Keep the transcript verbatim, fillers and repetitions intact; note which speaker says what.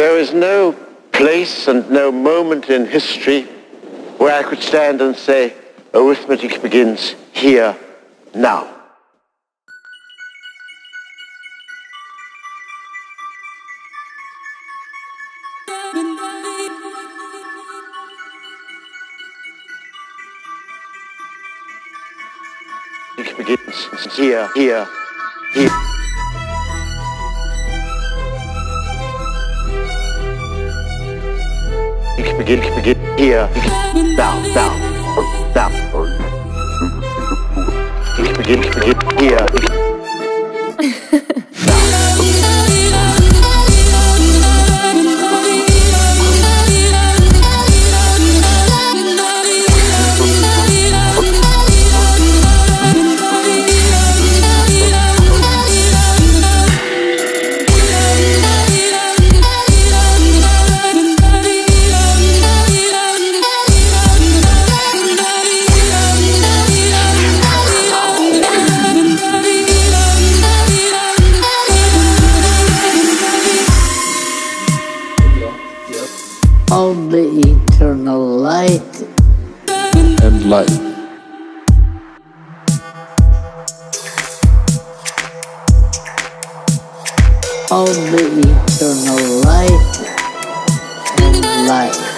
Speaker 1: There is no place and no moment in history where I could stand and say, arithmetic begins here, now. It begins here, here, here. It begins, it begins here, now, now, now. It begins, it begins here,
Speaker 2: of the eternal light
Speaker 3: and life.
Speaker 2: Of the eternal light and life.